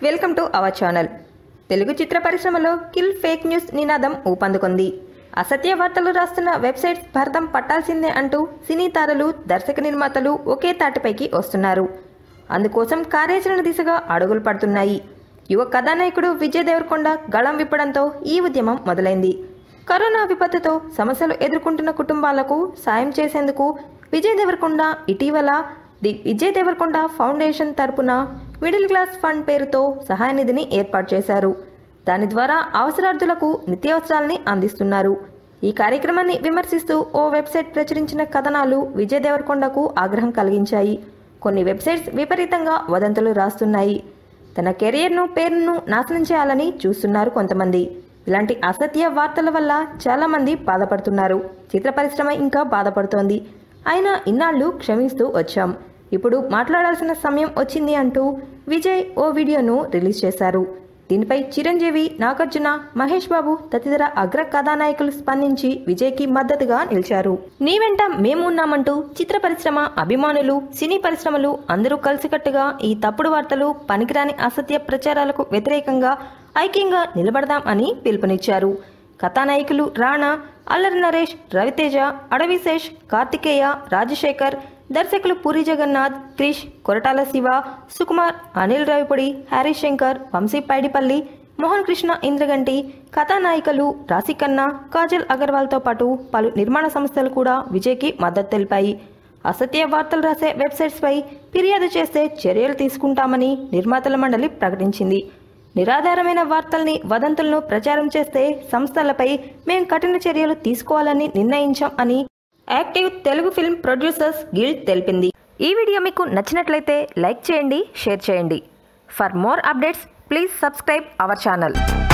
Welcome to our channel. Telugu చిత్ర పరిశ్రమలో kill fake news నినాదం ఊపందుకుంది. అసత్య వార్తలు రాస్తున్న వెబ్సైట్స్ భర్తం పట్టాల్సిందే అంటూ సినీ తారలు, దర్శక నిర్మాతలు ఒకే తాటిపైకి వస్తున్నారు. అందుకోసం కార్యాచరణ దిశగా అడుగులు పడుతున్నాయి. యువ కథానాయకుడు విజయ్ దేవరకొండ గళం విప్పడంతో ఈ ఉద్యమం మొదలైంది. కరోనా విపత్తుతో సమస్యలు ఎదుర్కొంటున్న కుటుంబాలకు సాయం చేసేందుకు విజయ్ దేవరకొండ ఇటీవల ది విజయ్ దేవరకొండ ఫౌండేషన్ తరపున మిడిల్ క్లాస్ ఫండ్ పేరుతో సహాయ నిధిని ఏర్పాటు చేశారు. దాని ద్వారా అవసరార్థులకు నిత్యావసరాలని అందిస్తున్నారు. ఈ కార్యక్రమాన్ని విమర్శిస్తూ ఓ వెబ్సైట్ ప్రచురించిన కథనాలు విజయ్ దేవరకొండకు ఆగ్రహం కలిగించాయి. కొన్ని వెబ్సైట్స్ విపరీతంగా వదంతులు రాస్తున్నాయి. తన కెరియర్ను, పేరును నాశనం చేయాలని చూస్తున్నారు కొంతమంది. ఇలాంటి అసత్య వార్తల వల్ల చాలామంది బాధపడుతున్నారు. చిత్ర పరిశ్రమ ఇంకా బాధపడుతోంది. అయినా ఇన్నాళ్లు క్షమిస్తూ వచ్చాం, ఇప్పుడు మాట్లాడాల్సిన సమయం వచ్చింది అంటూ విజయ్ ఓ వీడియోను రిలీజ్ చేశారు. దీనిపై చిరంజీవి, నాగార్జున, మహేష్ బాబు తదితర అగ్ర కథానాయకులు స్పందించి విజయ్కి మద్దతుగా నిలిచారు. నీ వెంట మేము ఉన్నామంటూ చిత్ర పరిశ్రమ అభిమానులు, సినీ పరిశ్రమలు అందరూ కలిసికట్టుగా ఈ తప్పుడు వార్తలు, పనికిరాని అసత్య ప్రచారాలకు వ్యతిరేకంగా ఐక్యంగా నిలబడదాం అని పిలుపునిచ్చారు. కథానాయకులు రాణా, అల్లరి నరేష్, రవితేజ, అడవిశేష్, కార్తికేయ, రాజశేఖర్, దర్శకులు పూరి జగన్నాథ్, క్రిష్, కొరటాల శివ, సుకుమార్, అనిల్ రావిపూడి, హ్యారీ శంకర్, వంశీ పైడిపల్లి, మోహన్ కృష్ణ ఇంద్రగంటి, కథానాయికలు రాశిఖన్నా, కాజల్ అగర్వాల్తో పాటు పలు నిర్మాణ సంస్థలు కూడా విజయ్కి మద్దతు తెలిపాయి. అసత్య వార్తలు రాసే వెబ్సైట్స్పై ఫిర్యాదు చేస్తే చర్యలు తీసుకుంటామని నిర్మాతల మండలి ప్రకటించింది. నిరాధారమైన వార్తల్ని, వదంతులను ప్రచారం చేస్తే సంస్థలపై మేం కఠిన చర్యలు తీసుకోవాలని నిర్ణయించాం అని active Telugu film producers guild తెలిపింది. ఈ వీడియో మీకు నచ్చినట్లయితే లైక్ చేయండి, షేర్ చేయండి. For more updates please subscribe our channel.